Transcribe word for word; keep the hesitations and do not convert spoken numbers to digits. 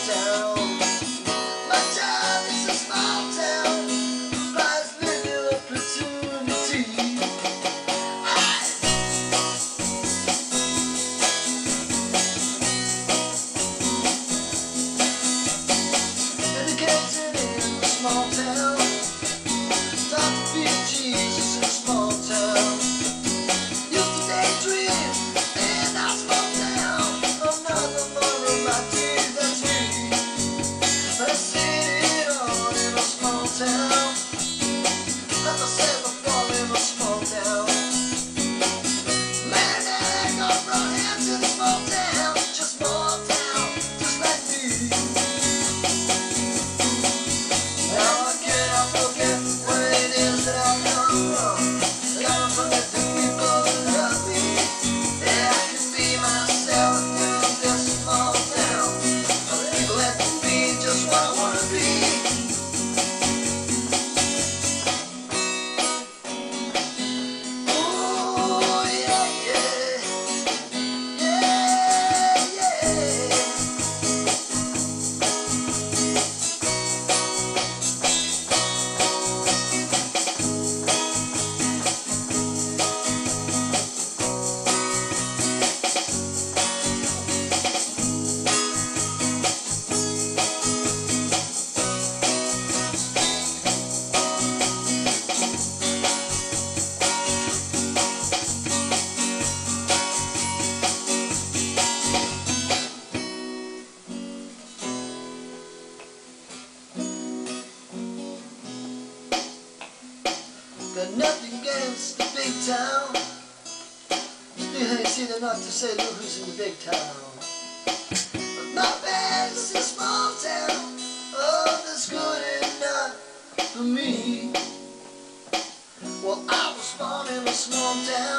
town. My town is a small town, provides little opportunity. Hi. Educated in a small town, taught to be Jesus in a small town. Used to daydream in a small town, another more of my dreams that's me. I see it all in a small town, as I said before, in a small town. Man, I got brought into the small town, just small town, just like me. Now I cannot forget where it is that I come from. I come from the people who love me. Yeah, I can be myself in this small town. The people let me be just what I wanna be. Oh yeah, yeah, yeah, yeah. Got nothing against the big town. Still ain't seen enough to say look who's in the big town. But my bad is a small town. Oh, that's good enough for me. Well, I was born in a small town.